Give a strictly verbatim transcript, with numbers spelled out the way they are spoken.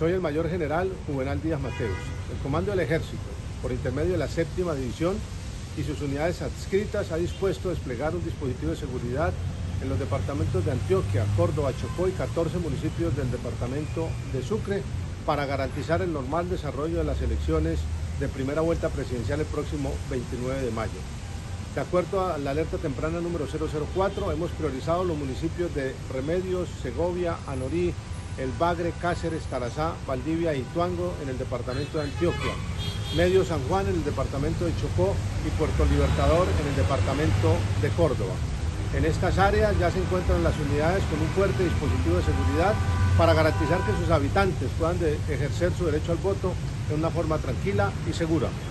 Soy el mayor general Juvenal Díaz Mateus. El Comando del Ejército, por intermedio de la séptima División y sus unidades adscritas, ha dispuesto a desplegar un dispositivo de seguridad en los departamentos de Antioquia, Córdoba, Chocó y catorce municipios del departamento de Sucre para garantizar el normal desarrollo de las elecciones de primera vuelta presidencial el próximo veintinueve de mayo. De acuerdo a la alerta temprana número cero cero cuatro, hemos priorizado los municipios de Remedios, Segovia, Anorí, El Bagre, Cáceres, Tarazá, Valdivia y Tuango en el departamento de Antioquia, Medio San Juan en el departamento de Chocó y Puerto Libertador en el departamento de Córdoba. En estas áreas ya se encuentran las unidades con un fuerte dispositivo de seguridad para garantizar que sus habitantes puedan ejercer su derecho al voto de una forma tranquila y segura.